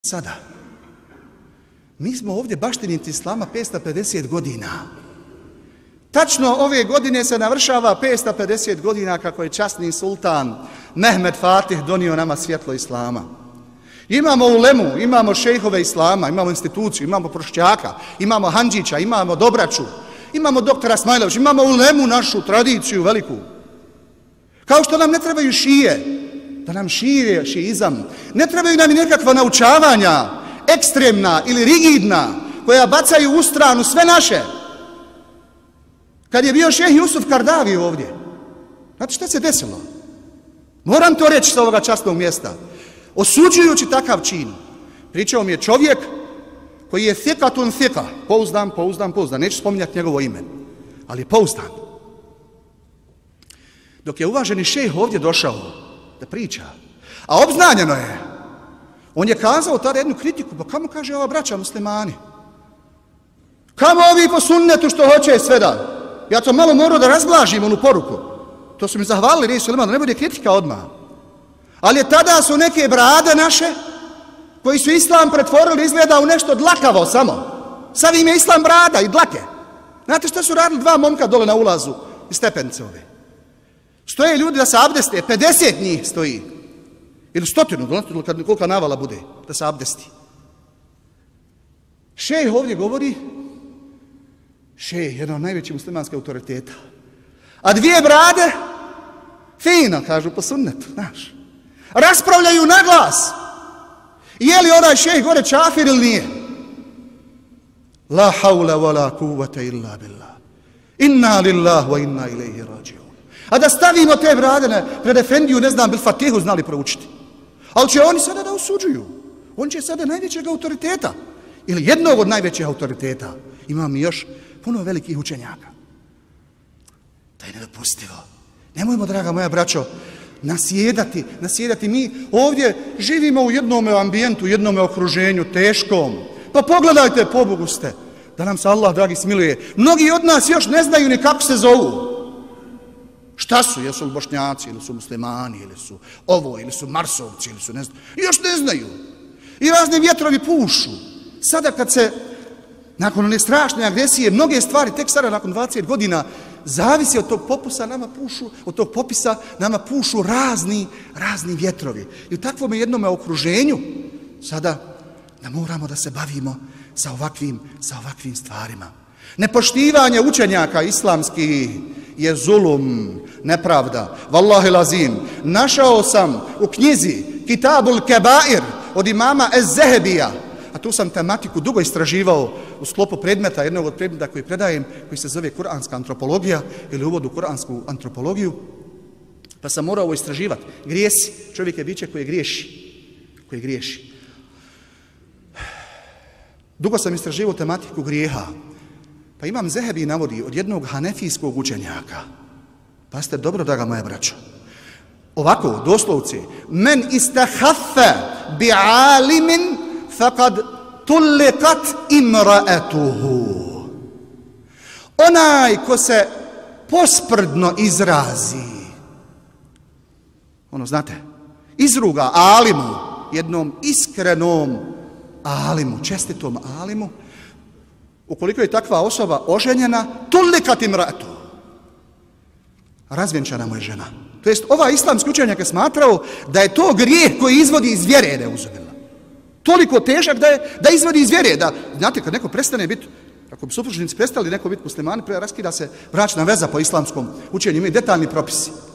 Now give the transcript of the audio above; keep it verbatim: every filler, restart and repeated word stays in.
Sada, mi smo ovdje baštinici islama petsto pedeset godina. Tačno ove godine se navršava petsto pedeset godina kako je časni sultan Mehmed Fatih donio nama svjetlo islama. Imamo ulemu, imamo šejhove islama, imamo instituciju, imamo Prošćaka, imamo Handžića, imamo Dobraču, imamo doktora Smajlovića, imamo ulemu našu tradiciju veliku. Kao što nam ne trebaju šije, da nam šire šiizam. Ne trebaju nam i nekakva naučavanja, ekstremna ili rigidna, koja bacaju u stranu sve naše. Kad je bio šejh Jusuf Kardavi ovdje, znate šta se desilo? Moram to reći sa ovoga časnog mjesta. Osuđujući takav čin, pričao mi je čovjek koji je thikatun thika, pouzdan, pouzdan, pouzdan, neću spominjati njegovo ime, ali je pouzdan. Dok je uvaženi šejh ovdje došao da priča, a obznanjeno je, on je kazao tada jednu kritiku, pa kamo kaže ova braća muslimani? Kamo ovi po sunnetu što hoće sve da? Ja to malo morao da razblažim onu poruku. To su mi zahvalili, reći da ne bude kritika odmah. Ali tada su neke brade naše, koji su islam pretvorili izgleda u nešto dlakavo samo. Sad im je islam brada i dlake. Znate što su radili dva momka dole na ulazu iz stepenice ove? Stoje ljudi da se abdeste, pedeset njih stoji. Ili stotinu, koliko navala bude, da se abdesti. Šejh ovdje govori, šejh, jedan od najvećih muslimanskih autoriteta. A dvije brade, fino, kažu po sunnetu, znaš. Raspravljaju na glas. Je li onaj šejh gore čafir ili nije? La hawla wa la kuvvata illa billah. Inna lillah wa inna ilaihi rađiun. A da stavimo te brade pred efendiju, ne znam, bil Fatihu znali proučiti. Ali će oni sada da osuđuju. On će sada najvećeg autoriteta. Ili jednog od najvećih autoriteta. Imam još puno velikih učenjaka. To je nedopustivo. Nemojmo, draga moja braćo, nasjedati, nasjedati. Mi ovdje živimo u jednom ambijentu, u jednom okruženju, teškom. Pa pogledajte, pobogu ste, da nam se Allah, dragi, smiluje. Mnogi od nas još ne znaju ni kako se zovu. Šta su? Jesu li Bošnjaci, ili su muslimani, ili su ovo, ili su Marsovci, ili su ne znaju. Još ne znaju. I razni vjetrovi pušu. Sada kad se, nakon one strašne agresije, mnoge stvari, tek sada nakon dvadeset godina, zavisi od tog popisa, nama pušu, od tog popisa nama pušu razni, razni vjetrovi. I u takvom jednom okruženju sada da moramo da se bavimo sa ovakvim, sa ovakvim stvarima. Nepoštivanje učenjaka islamskih je zulum, nepravda. Wallahi lazim, našao sam u knjizi Kitabul Kebair od imama Ez-Zehebija, a tu sam tematiku dugo istraživao u sklopu predmeta, jednog od predmeta koji predajem, koji se zove kuranska antropologija ili uvod u kuransku antropologiju, pa sam morao ovo istraživati. Grijesi, čovjek je biće koji griješi, koji griješi. Dugo sam istraživao tematiku grijeha, pa imam Zehebi navodi od jednog hanefijskog učenjaka. Pa ste dobro, draga moja braćo. Ovako, doslovci, men istahaffe bi alimin fakad tullikat imraetuhu. Onaj ko se posprdno izrazi, ono znate, izruga alimu, jednom iskrenom alimu, čestitom alimu, ukoliko je takva osoba oženjena, tullikat imraetuhu. Razvjenčana mu je žena. To jest, ovaj islamski učenjak je smatrao da je to grijeh koji izvodi iz vjere, da je uzubila. Toliko težak da, je, da izvodi iz vjere. Da, znate, kad neko prestane biti, ako bi supružnici prestali neko biti muslimani, raskida se bračna veza po islamskom učenju. Imaju detaljni propisi.